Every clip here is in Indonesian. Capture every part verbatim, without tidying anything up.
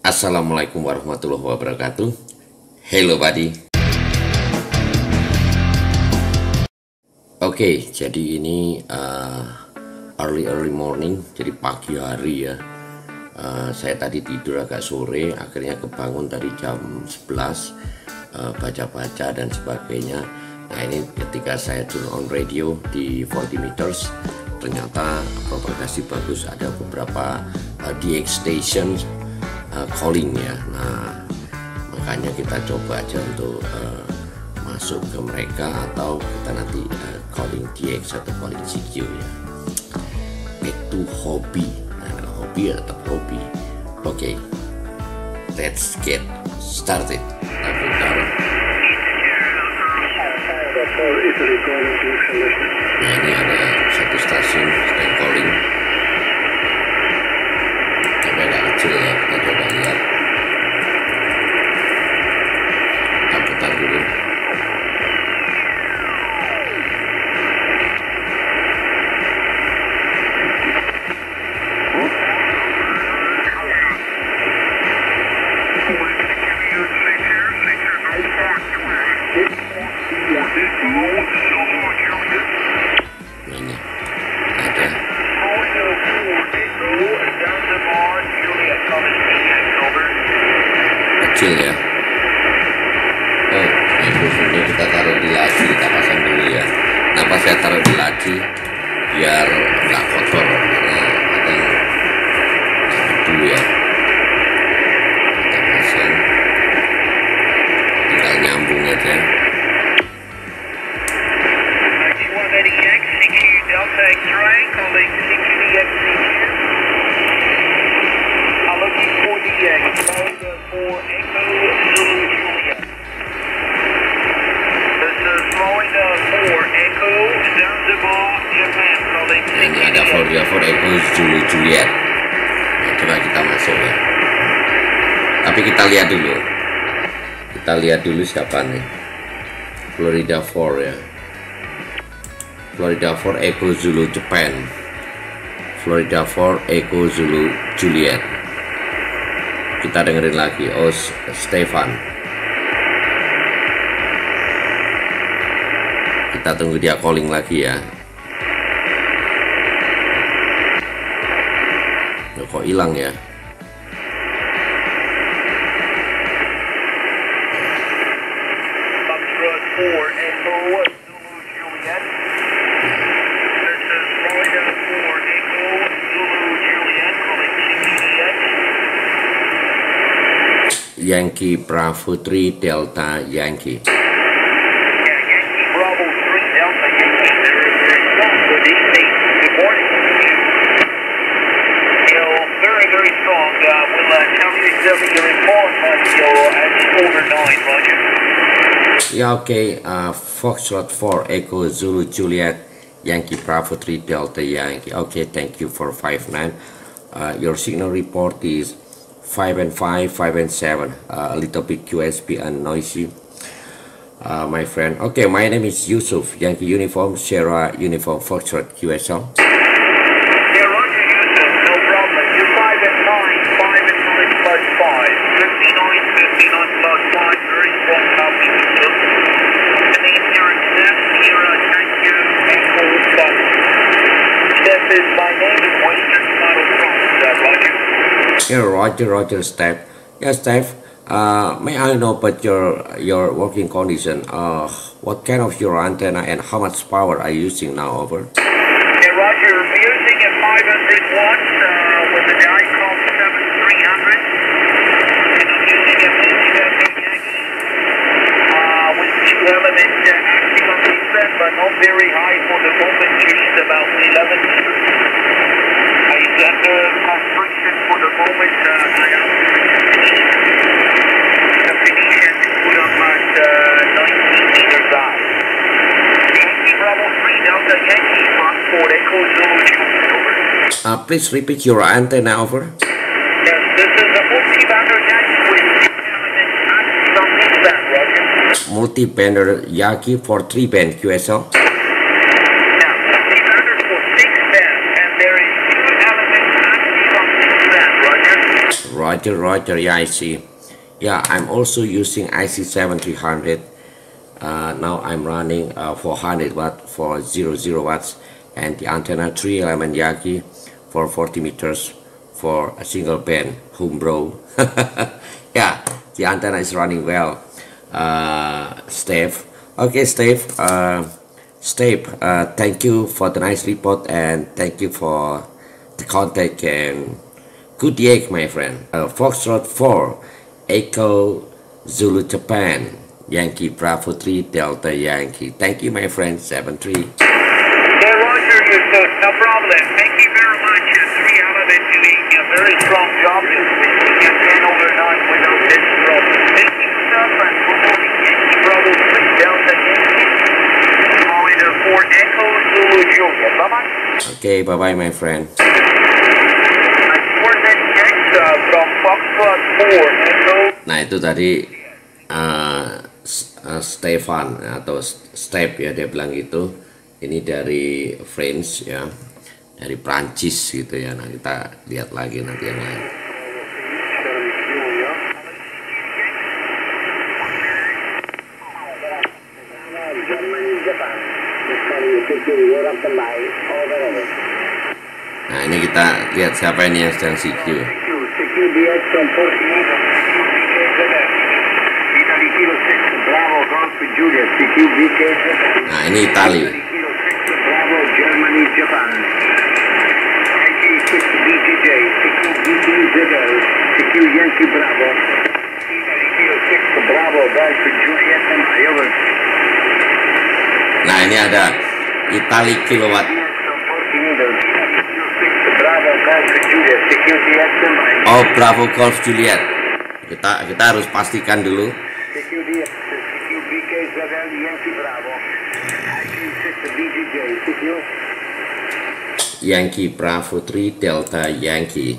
Assalamualaikum warahmatullahi wabarakatuh. Hello buddy. Oke, okay, jadi ini uh, early early morning, jadi pagi hari ya. Uh, saya tadi tidur agak sore, akhirnya kebangun tadi jam sebelas, uh, baca-baca dan sebagainya. Nah ini ketika saya turn on radio di forty meters, ternyata propagasi bagus, ada beberapa uh, D X station Uh, calling ya. Nah makanya kita coba aja untuk uh, masuk ke mereka atau kita nanti uh, calling D X atau calling C Q ya. Back to hobby. Nah, hobi atau hobi. Oke, okay. Let's get started. Nah ini ada satu stasiun sedang calling. Coba agak kecil ya, kita coba lihat. Kita putar dulu. Ini ada kecil ya. Oh, ini kita taruh di laci, kita pasang dulu ya. Kenapa saya taruh di laci? Biar nggak kotor, karena ada debu ya. Kita pasang, tinggal nyambung aja. Ini ada Florida for Echo Zulu Juliet. Nah, coba kita masuk ya. Tapi kita lihat dulu. Kita lihat dulu siapa nih. Florida for ya. Florida for Echo Zulu Japan. Florida for Echo Zulu Juliet. Kita dengerin lagi. Oh, Stefan. Kita tunggu dia calling lagi ya. Loh, kok hilang ya? Yankee Bravo three Delta Yankee. Yeah, okay. Uh, Foxtrot four Echo Zulu Juliet Yankee Bravo three Delta Yankee. Okay, thank you for five nine. Uh, your signal report is five and five, five and seven. Uh, a little bit Q S P and noisy, uh, my friend. Okay, my name is Yusuf. Yankee Uniform Sierra Uniform Foxtrot Q S L. Yeah, Roger, Roger, Steph. Yeah, Steph. Uh, may I know about your your working condition? Uh, what kind of your antenna and how much power are you using now? Over. Yeah, Roger. We're using a five hundred watts uh, with an ICOM seventy-three hundred. And I'm using a multi-band uh, with two element uh, acting on the set, but not very high for the moment. She's about eleven meters. I got the constriction for the moment. Uh, I am the Phoenician put on at uh, nineteen meters high. Yankee Bravo three Delta Yankee Foxtrot Echo Zulu Juliet, over. Uh, please repeat your antenna, over. Yes, this is a multi-bander Yankee with two elements acting on the set, Roger. Multi-bander Yankee for three band Q S L. Roger, Roger. Yeah, I see. Yeah, I'm also using I C seven three hundred. Uh, now I'm running uh, four hundred watt for zero zero watts, and the antenna three element Yagi for forty meters for a single band home bro. Yeah, the antenna is running well. Uh, Steve. Okay, Steve. Uh, Steve, uh, thank you for the nice report, and thank you for the contact, and good day, my friend. Uh, Foxtrot four, Echo Zulu Japan, Yankee Bravo three Delta Yankee. Thank you, my friend. seven three. Yeah, Roger, Yusuf, no problem. Thank you very much. Uh, three out of it doing a very strong job. You can ten over nine without any problem. Thank you, Yusuf, and good morning, Yankee Bravo three Delta Yankee. Calling uh, for Echo Zulu Juliet. Bye-bye. Okay, bye-bye, my friend. From Foxtrot four, Echo. Nah, itu tadi uh, uh, Stefan atau Step ya, dia bilang gitu. Ini dari France ya, dari Prancis gitu ya. Nah, kita lihat lagi nanti yang lain. Nah, ini kita lihat siapa ini yang sedang C Q. Nah, ini Itali. Nah, ini ada Itali kilowatt. Oh, Bravo Golf Juliet. Kita kita harus pastikan dulu. Yankee Bravo three Delta Yankee.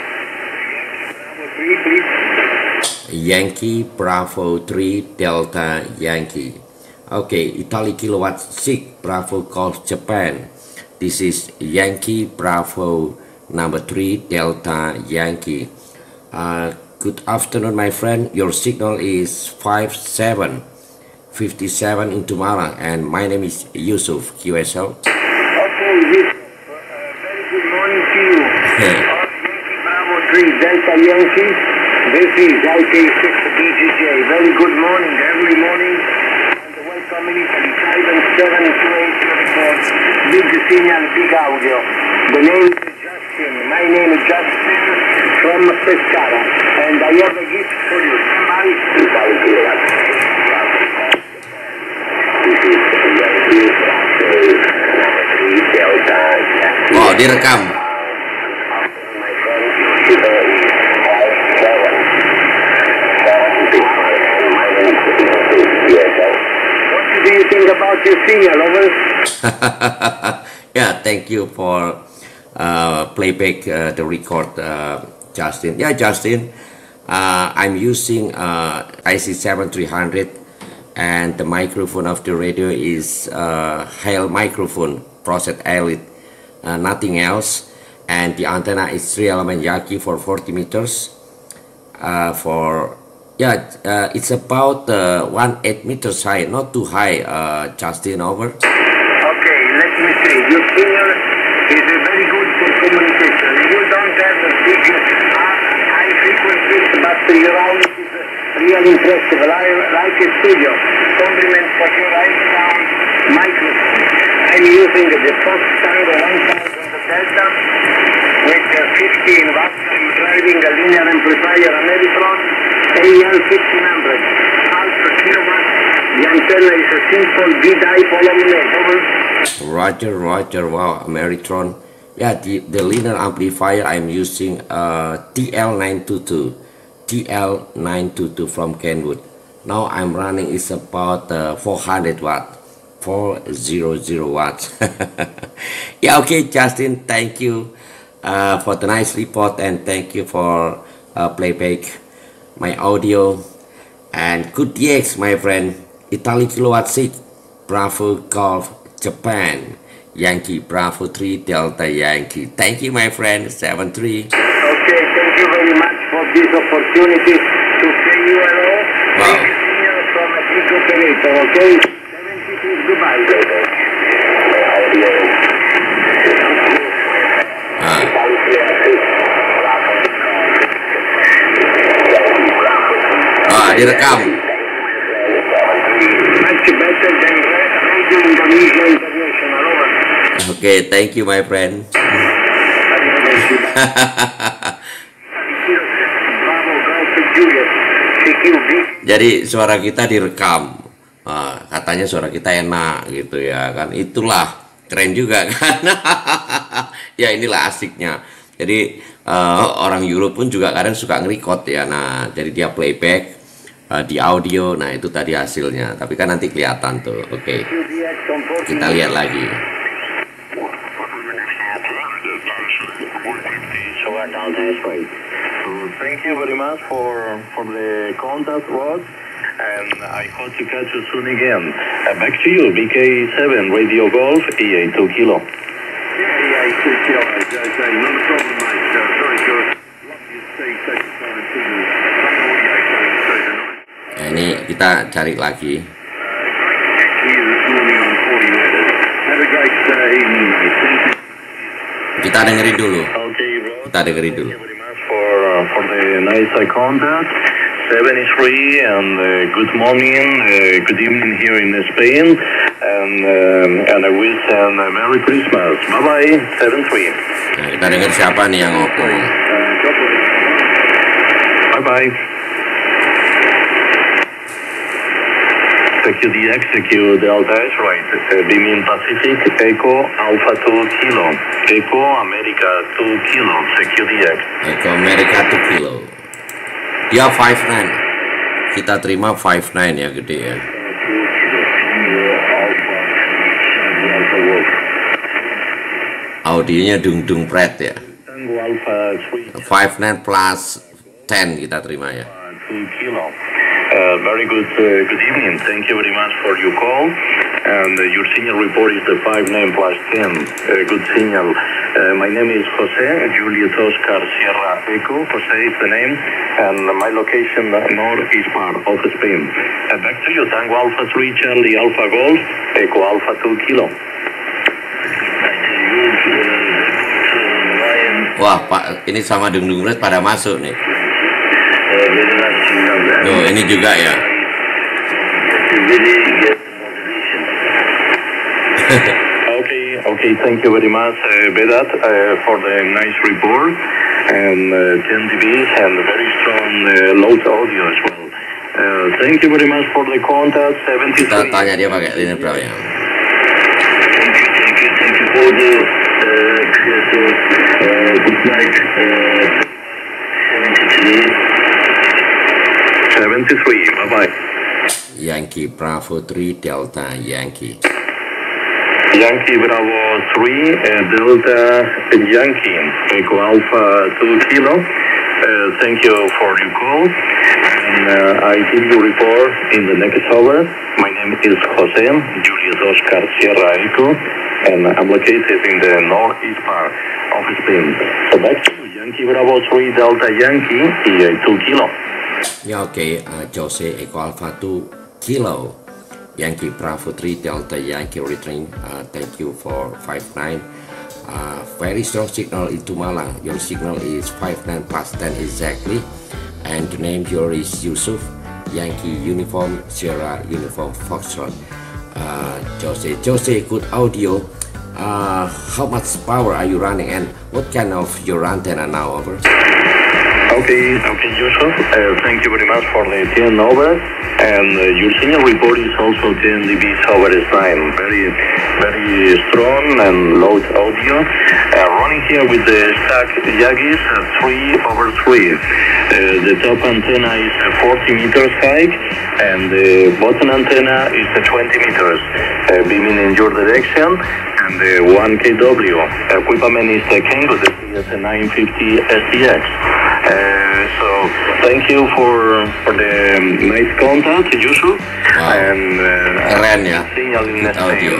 Yankee Bravo three Delta Yankee. Okay, Italy kilowatt six Bravo Golf Japan. This is Yankee Bravo number three Delta Yankee. Uh, good afternoon, my friend. Your signal is five seven fifty-seven into Malang, and my name is Yusuf Q S L. Okay, Yusuf. Uh, very good morning to you. Yankee Bravo three Delta Yankee. This is I K six B G J. Very good morning, every morning. And welcome in Italy. Ivan seven two eight reports. Big signal, big audio. The name is Justin. My name is Justin from Pescara, and I have a gift for you. Somebody. Oh, direkam. What do you think about your signal, over? Yeah, thank you for uh, playback uh, the record, uh, Justin. Yeah, Justin, uh, I'm using uh, I C seven three hundred, and the microphone of the radio is uh, Hale microphone, Proset Elite, uh, nothing else. And the antenna is three element Yagi for forty meters. Uh, for yeah, uh, it's about uh, one eight meters high, not too high. Uh, Justin, over. Okay, let me say, your signal is a very good for communication. You don't have a big uh, high frequencies, but your audio is uh, really impressive. I like a studio. Compliment for your high sound microphone. I'm using the Fox Tango one thousand Delta with uh, fifteen watts. I'm driving a linear amplifier Ameritron A L fifteen hundred. Ultra kilowatt. The antenna is a simple B-dipole element. Over. Roger, Roger. Wow, Ameritron. Yeah, the, the linear amplifier I'm using uh, T L nine two two. T L nine two two from Kenwood. Now I'm running is about uh, four hundred watt. four hundred watts. Yeah, okay, Justin, thank you uh, for the nice report, and thank you for uh, playback my audio. And good years, my friend. Italy kilowatt six Bravo Golf Japan, Yankee Bravo three Delta Yankee. Thank you, my friend. seven three. Okay, thank you very much for this opportunity to say you hello. Wow. From a big operator, okay? seventy-two, goodbye. Ah. Ah, direkam. Much better than Radio Indonesia International, over. Oke, okay, thank you my friend. Jadi suara kita direkam, uh, katanya suara kita enak gitu ya kan, itulah keren juga kan. Ya inilah asiknya. Jadi uh, orang Europe pun juga kadang suka nge-record ya. Nah jadi dia playback uh, di audio. Nah itu tadi hasilnya. Tapi kan nanti kelihatan tuh. Oke, okay. Kita lihat lagi. So thank you very much for for the contact, Rod, and I hope to catch you soon again. Uh, back to you, B K seven Radio Golf, E A two Kilo. Yeah, yeah, it's two kilo. That's right. No problem, mate. Uh, sorry, George. Love you stay satisfied to the Nah, ini kita cari lagi. here this morning on forty meters. Have a great uh, evening, mate. Thank you. Kita dengerin dulu. Okay, Rod. Kita dengerin dulu. Thank you very much for uh, for the nice eye contact. seventy-three and uh, good morning, uh, good evening here in Spain, and um, and I wish and uh, Merry Christmas. Bye bye, seventy-three. Nah, kita denger siapa nih yang ngomong. Bye bye. Q D X, Q Delta is right. Uh, Beaming Pacific, Echo Alpha two Kilo. Echo America two Kilo, Q D X. Echo America two Kilo. Dia five nine. Kita terima five nine ya, gede ya. Audionya dung-dung pret ya. Tango Alpha three five nine plus ten kita terima ya. two Kilo. Uh, very good uh, good evening. Thank you very much for your call. And uh, your signal report is the five nine plus ten. Uh, good signal. Uh, my name is Jose, Juliet Oscar Sierra Echo. Jose is the name. And my location, uh, northeast part of Spain. Uh, back to you, Tango Alpha three, Charlie Alpha Golf, Echo Alpha two Kilo. Wah, Pak, ini sama dung-dung pret pada masuk nih. Tuh, ini juga ya. Okay, okay, thank you very much, uh, Vedat, uh, for the nice report and uh, ten dBs and very strong uh, loud audio as well. Uh, thank you very much for the contact. Kita seventy-three. tanya dia pakai ini berapa ya. Thank you, thank you, thank you for the uh, uh, good night. Uh, seventy-three. seventy-three. Bye bye. Yankee Bravo three Delta Yankee. Yankee Bravo three, uh, Delta Yankee, Echo Alpha two Kilo. Uh, thank you for your call. And uh, I give you report in the next hour. My name is Jose, Julius Oscar Sierra Echo, and I'm located in the northeast part of Spain. So back to Yankee Bravo three, Delta Yankee, two Kilo. Ya oke, okay. uh, Jose Echo Alpha two Kilo. Yankee Bravo three Delta Yankee returning. Uh, thank you for five nine. Uh, very strong signal into Malang. Your signal is five nine plus ten exactly. And the name here is Yusuf. Yankee Uniform Sierra Uniform Foxtrot. Uh, Jose, Jose, good audio. Uh, how much power are you running and what kind of your antenna now? Over. Okay, okay, Yusuf. Uh, thank you very much for the ten over. And uh, your signal report is also ten dBs over the time. Very, very strong and loud audio. Uh, running here with the stack Yagis uh, three over three. Uh, the top antenna is uh, forty meters high, and the bottom antenna is uh, twenty meters, uh, beaming in your direction. And the one K W equipment is the Kengo, the C S nine fifty S T X. Uh, so thank you for for the um, nice contact, Yusuf. Wow. And uh, Keren ya. signal in Good audio.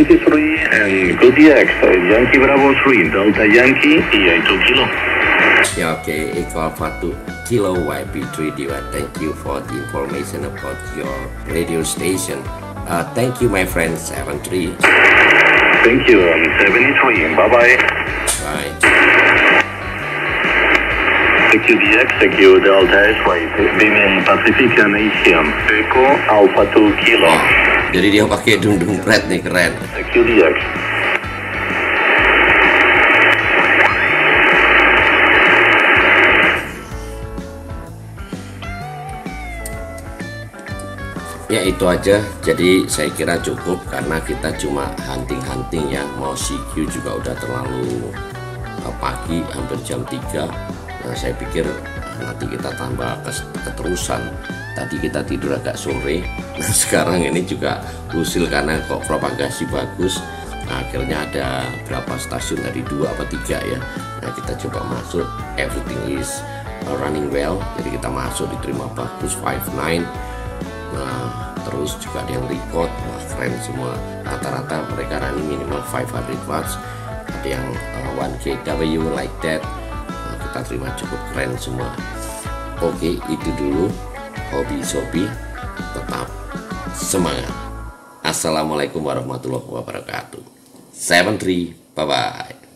seventy-three and good D X, uh, Yankee Bravo three, Delta Yankee, E A two Kilo. Ya, oke, okay. Echo Alpha two Kilo Y P three Dewa. Thank you for the information about your radio station. Uh, thank you, my friend. seven three. Thank you. Um, seventy-three. Bye bye. Bye. Q D X, Q Delta X-Ray, Beaming Pacific and Asian. Echo Alpha two Kilo. Oh, jadi dia pakai dung-dung pret nih, keren. Q D X. Ya itu aja, jadi saya kira cukup karena kita cuma hunting-hunting ya. Mau C Q juga udah terlalu uh, pagi, hampir jam tiga. Nah saya pikir nanti kita tambah keterusan. Tadi kita tidur agak sore. Nah sekarang ini juga usil karena kok propagasi bagus. Nah, akhirnya ada berapa stasiun tadi, dua apa tiga ya. Nah kita coba masuk, everything is running well. Jadi kita masuk diterima bagus, five nine. Nah terus juga ada yang record, wah keren semua. Rata-rata mereka running minimal five hundred watts. Ada yang uh, one K W like that. Nah, kita terima cukup keren semua. Oke, itu dulu hobi sobi, tetap semangat. Assalamualaikum warahmatullahi wabarakatuh. seven three, bye bye.